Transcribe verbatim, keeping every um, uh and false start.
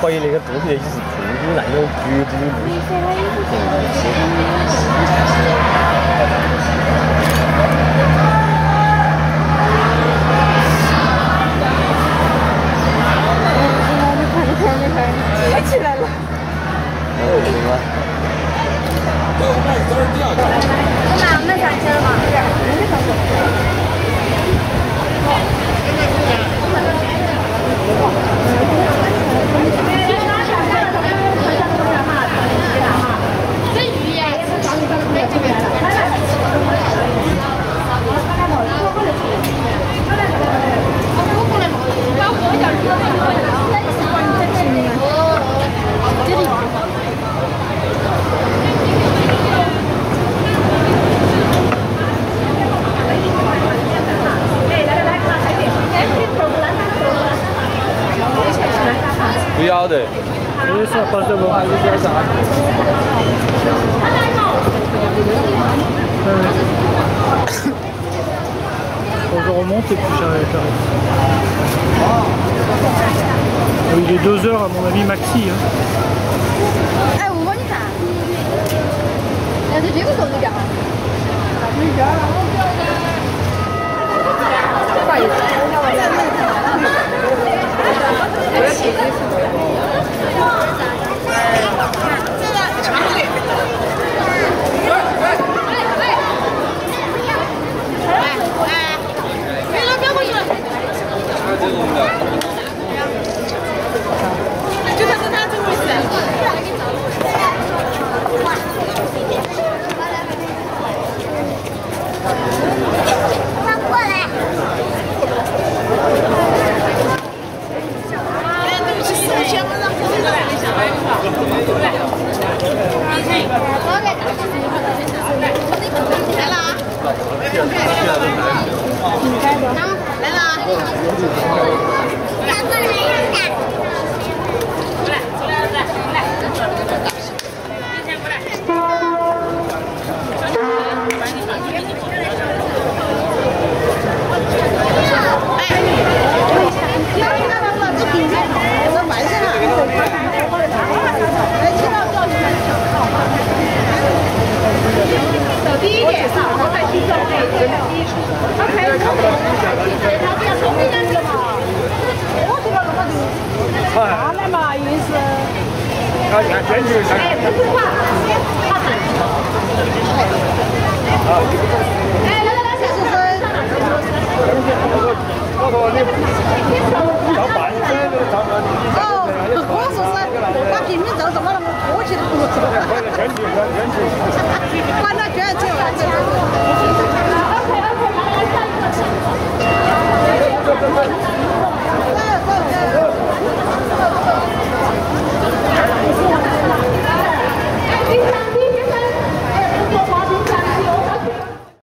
怀疑那个肚皮是痛苦那种局部。 接起来了。 哦，对吗？ 我妈买上去了嘛？这鱼呀，没这边的。 不要的。 你说把这个话你说啥？Quand je remonte et puis j'arrive. Il est deux heures à mon avis maxi. Hein. 哎，我帮你看。哎，这这个够得了。不好意思，就看他这回事。他过来。哎，对不起，四千我让过来。来，来了啊！来了啊！走低一点，然后再去走那个基础。OK。下来嘛，也是。哎，不是挂，挂上。哎，来来来，小孙。哦，我说是，把平民照这么那么过去的不错。管他捐钱完钱。OK OK， 来来下一个。